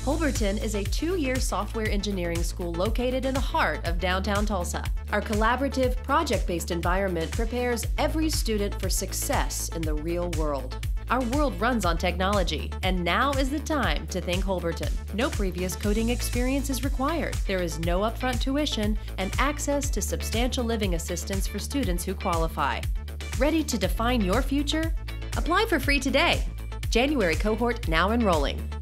Holberton is a 2-year software engineering school located in the heart of downtown Tulsa. Our collaborative, project-based environment prepares every student for success in the real world. Our world runs on technology, and now is the time to think Holberton. No previous coding experience is required. There is no upfront tuition and access to substantial living assistance for students who qualify. Ready to define your future? Apply for free today. January cohort now enrolling.